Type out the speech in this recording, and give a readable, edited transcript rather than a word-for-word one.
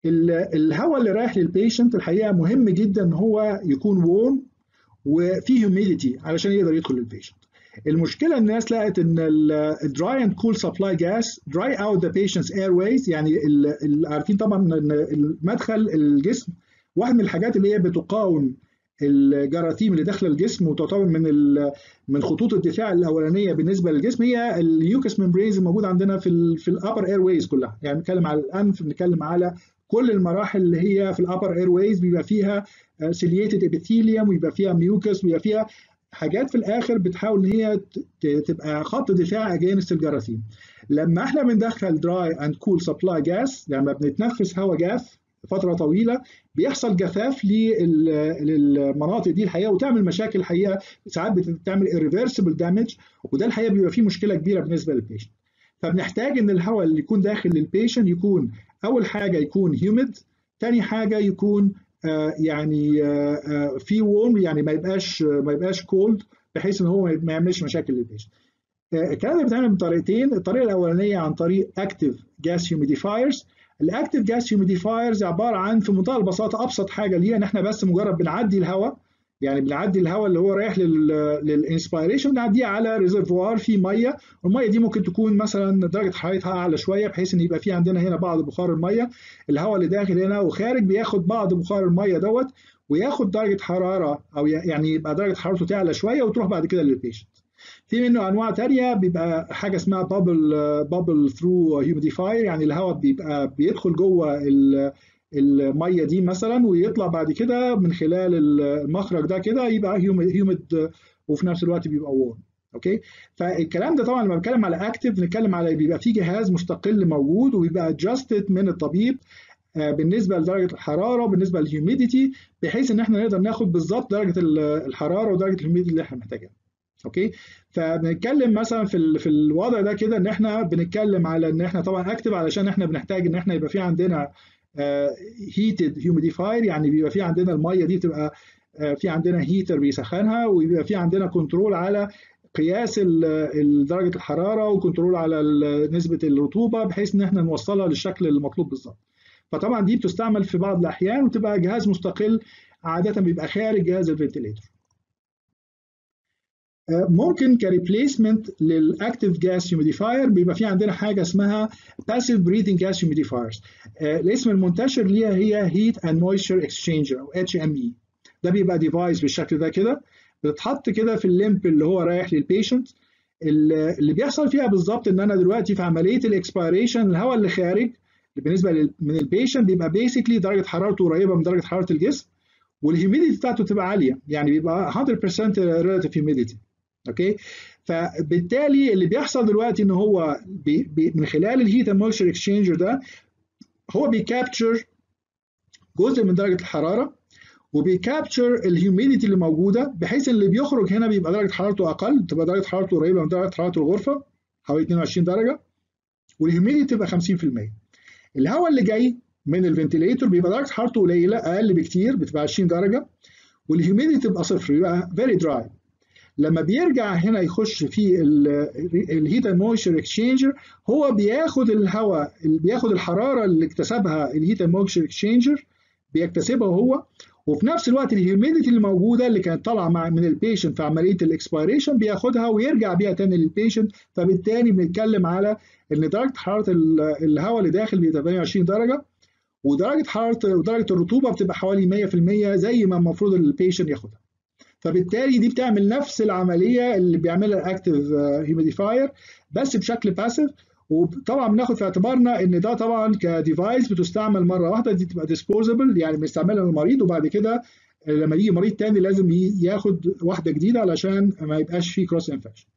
الهواء اللي رايح للبيشنت الحقيقه مهم جدا ان هو يكون وورم وفيه هيوميديتي علشان يقدر يدخل للبيشنت. المشكله الناس لقت ان الدراي اند كول سبلاي جاس دراي اوت ذا بيشنتس اير ويز، يعني عارفين طبعا ان المدخل الجسم واحد من الحاجات اللي هي بتقاوم الجراثيم اللي داخله الجسم وتعتبر من خطوط الدفاع الاولانيه بالنسبه للجسم هي اليوكس ممبرينز الموجوده عندنا في الابر اير ويز كلها. يعني بنتكلم على الانف، بنتكلم على كل المراحل اللي هي في الابر اير ويز بيبقى فيها سيلييتد ابيثيليوم ويبقى فيها ميوكس ويبقى فيها حاجات في الاخر بتحاول ان هي تبقى خط دفاع اجينست الجراثيم. لما احنا بندخل دراي اند كول سبلاي جاس، لما بنتنفس هواء جاف فتره طويله بيحصل جفاف للمناطق دي الحقيقه وتعمل مشاكل الحقيقه، ساعات بتعمل irreversible damage، وده الحقيقه بيبقى فيه مشكله كبيره بالنسبه للبيشنت. فبنحتاج ان الهواء اللي يكون داخل للبيشنت يكون اول حاجه يكون هيوميد، ثاني حاجه يكون يعني في وورم، يعني ما يبقاش كولد بحيث ان هو ما يعملش مشاكل للبيشنت. الكلام ده بيتعمل بطريقتين. الطريقه الاولانيه عن طريق اكتيف جاس هيوميديفايرز. الاكتيف جاس هيوميديفايرز عباره عن في منتهى البساطه ابسط حاجه ليها ان احنا بس مجرد بنعدي الهواء، يعني بنعدي الهواء اللي هو رايح للانسبيريشن بنعديه على ريزرفوار فيه ميه، والميه دي ممكن تكون مثلا درجه حرارتها اعلى شويه بحيث ان يبقى في عندنا هنا بعض بخار الميه، الهواء اللي داخل هنا وخارج بياخد بعض بخار الميه دوت وياخد درجه حراره، او يعني يبقى درجه حرارته تعلى شويه وتروح بعد كده للبيشنت. في منه انواع تانية بيبقى حاجه اسمها بابل ثرو هيوميديفاير، يعني الهواء بيبقى بيدخل جوه الميه دي مثلا ويطلع بعد كده من خلال المخرج ده كده يبقى هيوميد وفي نفس الوقت بيبقى وورم. اوكي، فالكلام ده طبعا لما بنتكلم على اكتف بنتكلم على بيبقى في جهاز مستقل موجود وبيبقى ادجستد من الطبيب بالنسبه لدرجه الحراره وبالنسبه للهيوميديتي، بحيث ان احنا نقدر ناخد بالظبط درجه الحراره ودرجه الهيوميديتي اللي احنا محتاجينها. اوكي، فبنتكلم مثلا في الوضع ده كده ان احنا بنتكلم على ان احنا طبعا اكتف علشان احنا بنحتاج ان احنا يبقى في عندنا هيتد هيوميديفاير، يعني بيبقى في عندنا الميه دي تبقى في عندنا هيتر بيسخنها، ويبقى في عندنا كنترول على قياس درجه الحراره وكنترول على نسبه الرطوبه بحيث ان احنا نوصلها للشكل المطلوب بالظبط. فطبعا دي بتستعمل في بعض الاحيان وتبقى جهاز مستقل عاده بيبقى خارج جهاز الفنتليتور. ممكن كريبليسمنت للاكتيف جاس هيوميديفاير بيبقى في عندنا حاجه اسمها باسيف بريثنج جاس هيوميديفايرز. الاسم المنتشر ليها هي هيت اند مويستشر اكسشينجر او HME. ده بيبقى ديفايس بالشكل ده كده بتتحط كده في الليمب اللي هو رايح للبيشنت. اللي بيحصل فيها بالظبط ان انا دلوقتي في عمليه الاكسبيريشن الهواء اللي خارج بالنسبه من البيشنت بيبقى بيسكلي درجه حرارته قريبه من درجه حراره الجسم، والهيوميديتي بتاعته تبقى عاليه، يعني بيبقى 100% ريلاتيف هيوميديتي. اوكي، فبالتالي اللي بيحصل دلوقتي ان هو من خلال الهيت اند مويستشر اكسشينجر ده هو بيكابتشر جزء من درجه الحراره وبيكابتشر الهيوميديتي اللي موجوده، بحيث ان اللي بيخرج هنا بيبقى درجه حرارته اقل، تبقى درجه حرارته قريبه من درجه حراره الغرفه حوالي 22 درجه، والهيوميديتي تبقى 50%. الهواء اللي جاي من الفنتليتور بيبقى درجه حرارته قليله اقل بكتير، بتبقى 20 درجه، والهيوميديتي تبقى صفر، يبقى فيري دراي. لما بيرجع هنا يخش في الهيت اند مويستشر اكسشينجر هو بياخد الهواء، بياخد الحراره اللي اكتسبها الهيت اند مويستشر اكسشينجر بيكتسبها هو، وفي نفس الوقت الهيوميديتي اللي موجوده اللي كانت طالعه من البيشنت في عمليه الاكسبيريشن بياخدها ويرجع بيها تاني للبيشنت. فبالتالي بنتكلم على ان درجه حراره الهواء اللي داخل بتبقى 28 درجه، ودرجه حراره ودرجه الرطوبه بتبقى حوالي 100% زي ما المفروض البيشنت ياخدها. فبالتالي دي بتعمل نفس العمليه اللي بيعملها الاكتيف هيوميديفاير بس بشكل باسيف. وطبعا بناخد في اعتبارنا ان ده طبعا كديفايس بتستعمل مره واحده، دي تبقى ديسبوزبل، يعني بنستعملها للمريض وبعد كده لما يجي مريض تاني لازم ياخد واحده جديده علشان ما يبقاش فيه كروس انفكشن.